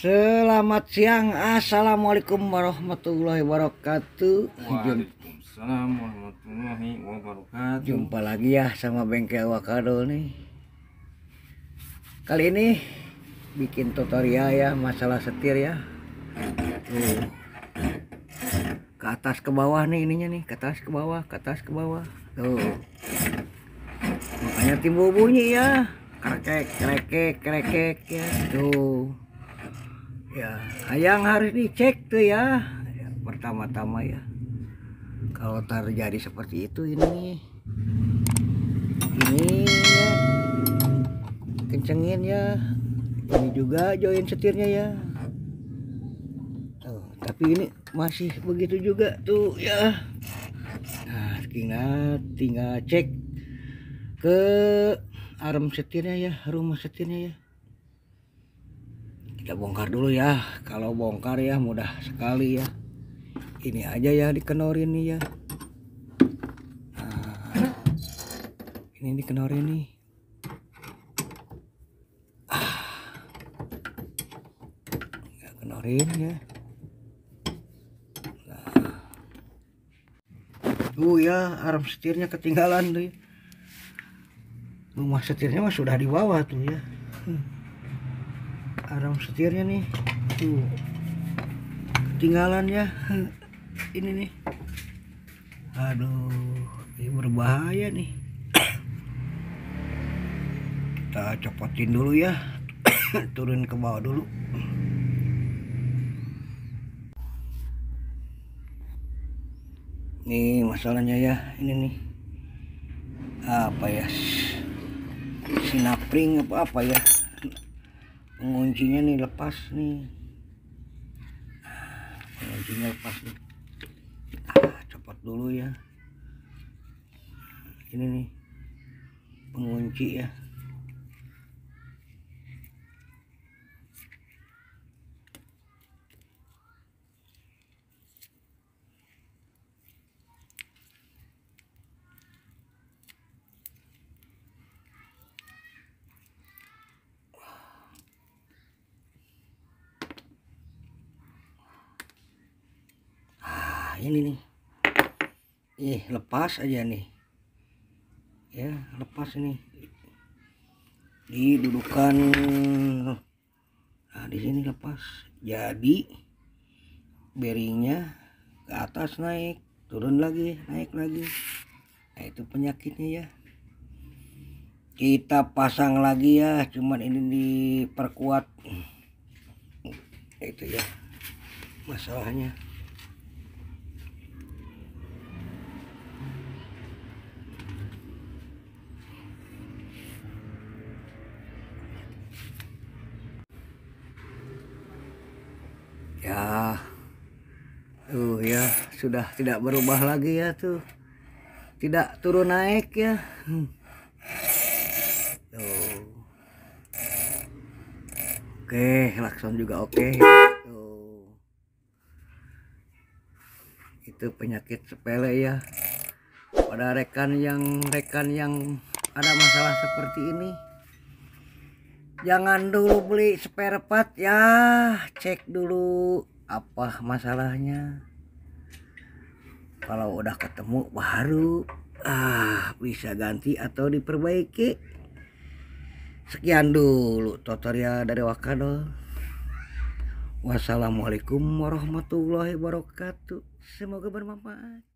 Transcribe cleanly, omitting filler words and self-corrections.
Selamat siang, assalamualaikum warahmatullahi wabarakatuh. Waalaikumsalam warahmatullahi wabarakatuh. Jumpa lagi ya sama Bengkel Wakado nih. Kali ini bikin tutorial ya masalah setir ya. Tuh. Ke atas ke bawah nih ininya nih, ke atas ke bawah, ke atas ke bawah. Tuh. Makanya timbul bunyi ya. Krekek, krekek, krekek ya. Tuh. Ya, yang harus dicek tuh ya, pertama-tama ya, kalau terjadi seperti itu ini ya, kencengin ya, ini juga join setirnya ya. Tuh, tapi ini masih begitu juga tuh ya. Nah, tinggal cek ke arm setirnya ya, rumah setirnya ya. Kita bongkar dulu ya. Kalau bongkar ya mudah sekali ya. Ini aja ya dikenorin nih ya. Nah, ini dikenorin nih. Nggak kenorin ya. Nah. Tuh ya, arm setirnya ketinggalan tuh. Rumah setirnya mah sudah di bawah tuh ya. Arm setirnya nih tuh ketinggalan ya. Ini nih, aduh, ini berbahaya nih. Kita copotin dulu ya. Turun ke bawah dulu. Nih masalahnya ya, ini nih apa ya, sinapring apa ya, penguncinya nih lepas nih. Penguncinya lepas nih. Copot dulu ya. Ini nih pengunci ya. Ini nih, lepas aja nih ya, lepas ini didudukan. Nah, di sini lepas, jadi bearingnya ke atas naik, turun lagi, naik lagi. Nah, itu penyakitnya ya. Kita pasang lagi ya, cuman ini diperkuat. Itu ya masalahnya. Ya, ya sudah tidak berubah lagi ya tuh, tidak turun naik ya. Tuh. Oke, klakson juga oke. Tuh. Itu penyakit sepele ya. Pada rekan yang ada masalah seperti ini, jangan dulu beli spare part ya, cek dulu apa masalahnya. Kalau udah ketemu baru bisa ganti atau diperbaiki. Sekian dulu tutorial dari Wakado. Wassalamualaikum warahmatullahi wabarakatuh. Semoga bermanfaat.